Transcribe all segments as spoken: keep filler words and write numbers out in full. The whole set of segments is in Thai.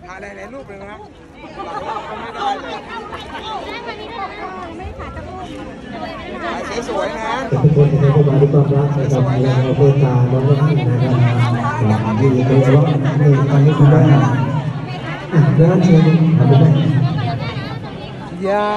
ถ่ายในในรูปเลยนะไม่ได้เลยถ่ายสวยๆนะทุกคนจะได้เข้ามาด้วยความรักนะครับและเราเพื่อตาน้องท่านนะครับอยู่โดยเฉพาะในตอนนี้คุณได้ด้านเชิญทำได้อย่า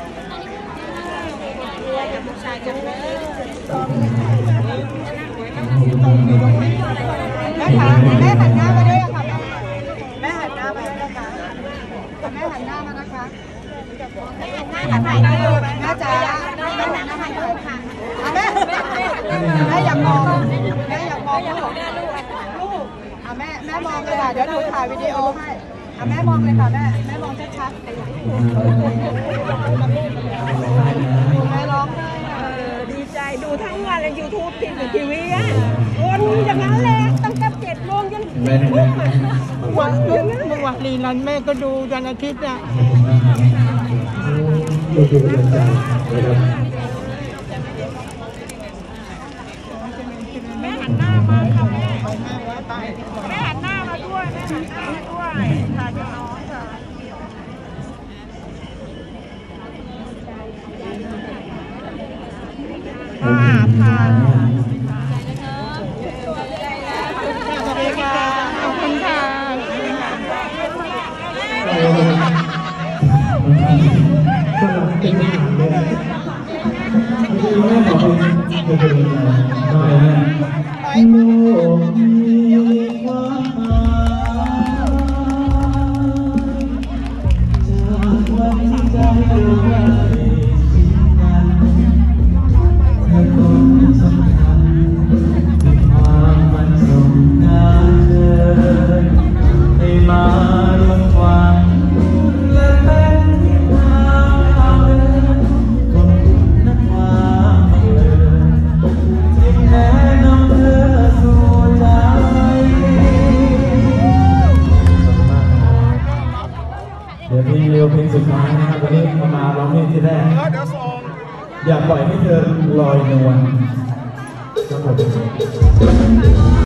แม่ค่ะแม่หันหน้ามาด้วยค่ะแม่หันหน้ามาด้วยนะคะแม่หันหน้ามานะคะแม่หันหน้าหันไหนนะลูกแม่จ๋าแม่หันหน้าหันเลยค่ะแม่แม่อยากมองแม่อยากมองลูกลูกอ่ะแม่แม่มองเลยค่ะเดี๋ยวหนูถ่ายวิดีโอให้อ่ะแม่มองเลยค่ะแม่แม่มองชัดๆแม่ร้องดีใจดูทั้งวันเลยยูทูบทีวีทีวีอ่ะวนอย่างนั้นแหละตั้งแต่เจ็ดโมงยันทุ่มอ่ะวันเมื่อวันนี้นั้นแม่ก็ดูวันอาทิตย์อ่ะดูดูกำลังใจนะครับแม่หันหน้ามาค่ะแม่แม่หันหน้ามาด้วยแม่หันหน้ามาด้วยค่ะจะน้องค่ะค่ะค่ะสวัสดีค่ะขอบคุณค่ะก็รับเป็นอาหารเลยที่แม่บอกเป็นเป็นน้อยนะโลกมีความหมายจากวันที่ใจรู้ว่าสิ่งนั้นเธอคงสำคัญถึงความมันส่งการเดินให้มารวมความและเป็นทางเดินคนนั้นความบังเอิญที่แนะนำเธอสู่ใจเดี๋ยวเพลงเร็วเพลงสุดท้ายนะครับวันนี้มาร้องเพลงที่แรกอย่าปล่อยให้เธอลอยนวลครับผม